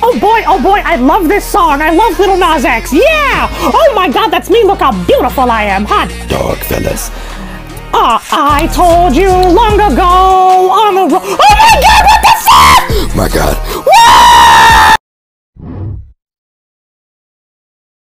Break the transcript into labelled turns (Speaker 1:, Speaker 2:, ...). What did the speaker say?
Speaker 1: oh boy, I love this song. I love Little Nas X. Yeah! Oh my god, that's me. Look how beautiful I am. Hot dog, fellas. I told you long ago on the road. Oh my god, what the fuck?
Speaker 2: My god.